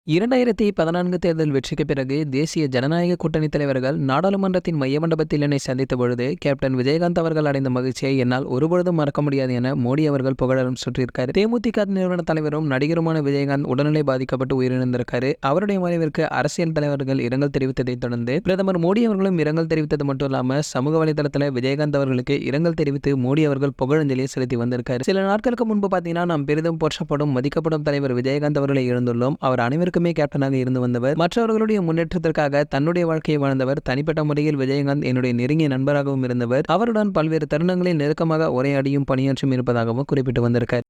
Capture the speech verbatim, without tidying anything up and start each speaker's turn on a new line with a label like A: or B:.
A: இரண்டாயிரத்தி பதினான்கு தேர்தல் வெற்றிக்கு பிறகு தேசிய ஜனநாயக கூட்டணி தலைவர்கள் நாடாளுமன்றத்தின் மைய மண்டபத்தில் என்னை சந்தித்த பொழுது கேப்டன் விஜயகாந்த் அவர்கள் அடைந்த மகிழ்ச்சியை என்னால் ஒருபொழுதும் மறக்க முடியாது என மோடி அவர்கள் புகழாரம் சுற்றியிருக்காரு. தேமுதிக நிறுவன தலைவரும் நடிகருமான விஜயகாந்த் உடல்நிலை பாதிக்கப்பட்டு உயிரிழந்திருக்காரு. அவருடைய மறைவிற்கு அரசியல் தலைவர்கள் இரங்கல் தெரிவித்ததை தொடர்ந்து பிரதமர் மோடி அவர்களும் இரங்கல் தெரிவித்தது மட்டும் இல்லாமல் சமூக வலைதளத்தில் விஜயகாந்த் அவர்களுக்கு இரங்கல் தெரிவித்து மோடி அவர்கள் புகழஞ்சலியை செலுத்தி வந்திருக்காரு. சில நாட்களுக்கு முன்பு பார்த்தீங்கன்னா நாம் பெரிதும் போற்றப்படும் மதிக்கப்படும் தலைவர் விஜயகாந்த் அவர்களை இழந்துள்ளோம். அவர் அனைவருக்கும் கேப்டனாக இருந்து வந்தவர், மற்றவர்களுடைய முன்னேற்றத்திற்காக தன்னுடைய வாழ்க்கையை வாழ்ந்தவர். தனிப்பட்ட முறையில் விஜயகாந்த் என்னுடைய நெருங்கிய நண்பராகவும் இருந்தவர். அவருடன் பல்வேறு தருணங்களில் நெருக்கமாக உரையாடியும் பணியாற்றும் இருப்பதாகவும் குறிப்பிட்டு வந்திருக்கார்.